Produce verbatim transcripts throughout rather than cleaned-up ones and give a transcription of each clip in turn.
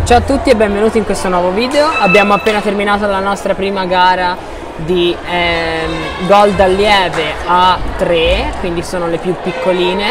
Ciao a tutti e benvenuti in questo nuovo video. Abbiamo appena terminato la nostra prima gara di ehm, Gold Allieve A tre, quindi sono le più piccoline.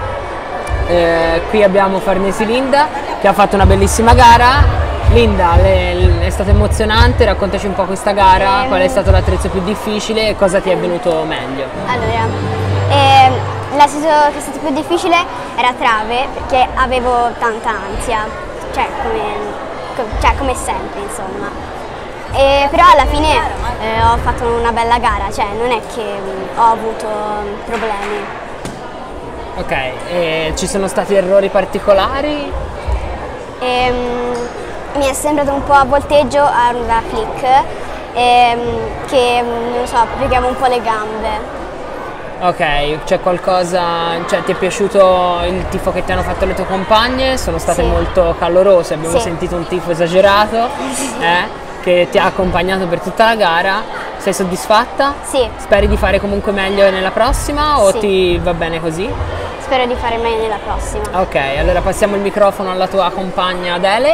Eh, qui abbiamo Farnesi Linda che ha fatto una bellissima gara. Linda, le, le, è stata emozionante, raccontaci un po' questa gara, qual è stato l'attrezzo più difficile e cosa ti è venuto meglio? Allora, eh, l'attrezzo che è stato più difficile era trave perché avevo tanta ansia. Cioè come, cioè come sempre, insomma. E però alla fine eh, ho fatto una bella gara, cioè non è che mh, ho avuto problemi. Ok, e ci sono stati errori particolari? E, mh, mi è sembrato un po' a volteggio alla flick, e, mh, che non so, piegavo un po' le gambe. Ok, c'è qualcosa, cioè ti è piaciuto il tifo che ti hanno fatto le tue compagne? Sono state Sì. molto calorose, abbiamo Sì. sentito un tifo esagerato eh, che ti ha accompagnato per tutta la gara. Sei soddisfatta? Sì. Speri di fare comunque meglio nella prossima o Sì. ti va bene così? Spero di fare meglio nella prossima. Ok, allora passiamo il microfono alla tua compagna Adele.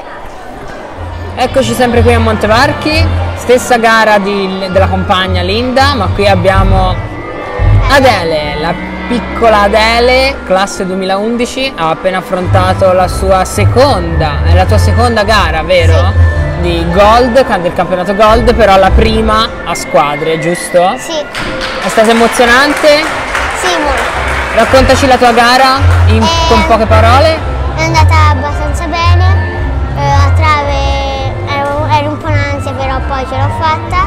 Eccoci sempre qui a Montevarchi, stessa gara di, della compagna Linda, ma qui abbiamo Adele, la piccola Adele, classe duemilaundici, ha appena affrontato la sua seconda, è la tua seconda gara, vero? Sì. Di Gold, del campionato Gold, però la prima a squadre, giusto? Sì. È stata emozionante? Sì, molto. Raccontaci la tua gara in, Eh, con poche parole. È andata abbastanza bene, eh, a trave ero, ero un po' in ansia, però poi ce l'ho fatta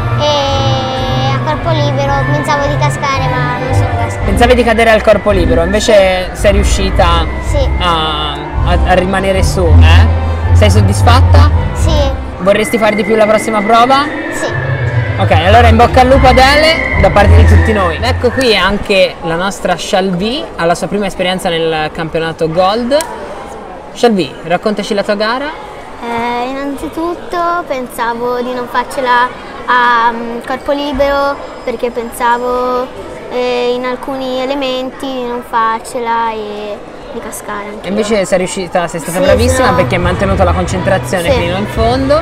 e a corpo libero pensavo di cascare ma non sono cascata. Pensavi di cadere al corpo libero, invece sei riuscita Sì. a, a- a rimanere su, eh? Sei soddisfatta? Sì, Vorresti fare di più la prossima prova? sì. Ok, allora in bocca al lupo Adele da parte di tutti noi. Ecco qui anche la nostra Shalvi, ha la sua prima esperienza nel campionato Gold. Shalvi, raccontaci la tua gara. Eh, innanzitutto pensavo di non farcela a um, corpo libero perché pensavo eh, in alcuni elementi di non farcela e di cascare anche. E invece sei riuscita, sei stata Sì, bravissima sono- perché hai mantenuto la concentrazione Sì. fino in fondo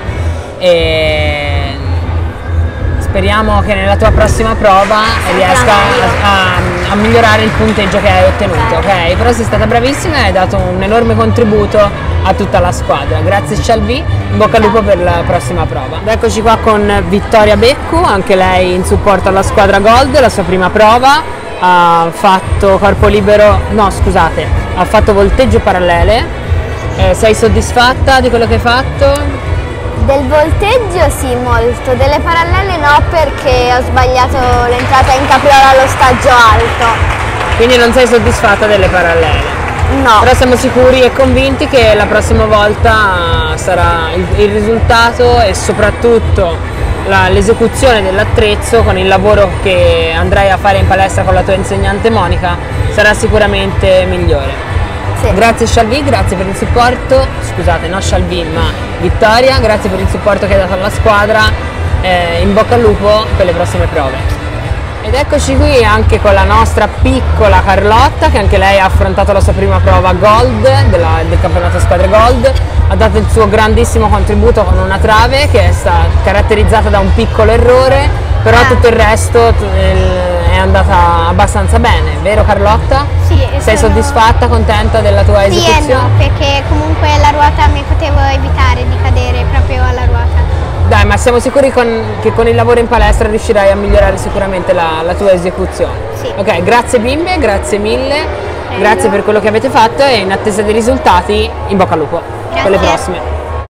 e speriamo che nella tua prossima prova riesca a, a- a migliorare il punteggio che hai ottenuto, ok? Però sei stata bravissima e hai dato un enorme contributo a tutta la squadra. Grazie Shalvi, in bocca al lupo per la prossima prova. Ed eccoci qua con Vittoria Beccu, anche lei in supporto alla squadra Gold, la sua prima prova. Ha fatto corpo libero, no scusate, ha fatto volteggio parallele. Eh, sei soddisfatta di quello che hai fatto? Del volteggio sì, molto, delle parallele no perché ho sbagliato l'entrata in capriola allo stagio alto. Quindi non sei soddisfatta delle parallele? No. Però siamo sicuri e convinti che la prossima volta sarà il, il risultato e soprattutto la- l'esecuzione dell'attrezzo con il lavoro che andrai a fare in palestra con la tua insegnante Monica sarà sicuramente migliore. Sì. Grazie Shalvi, grazie per il supporto, scusate, non Shalvi ma Vittoria, grazie per il supporto che hai dato alla squadra, eh, in bocca al lupo per le prossime prove. Ed eccoci qui anche con la nostra piccola Carlotta che anche lei ha affrontato la sua prima prova Gold della- del campionato squadre Gold, ha dato il suo grandissimo contributo con una trave che è stata caratterizzata da un piccolo errore, però Ah. tutto il resto t- il- è andata abbastanza bene, vero Carlotta? Sì, Sei sono- soddisfatta, contenta della tua Sì e esecuzione? no, perché comunque la ruota mi potevo evitare di cadere proprio alla ruota. Dai, ma siamo sicuri con- che con il lavoro in palestra riuscirai a migliorare sicuramente la, la tua esecuzione. Sì. Ok, grazie bimbe, grazie mille, Prego. grazie per quello che avete fatto e in attesa dei risultati in bocca al lupo per le Grazie. prossime.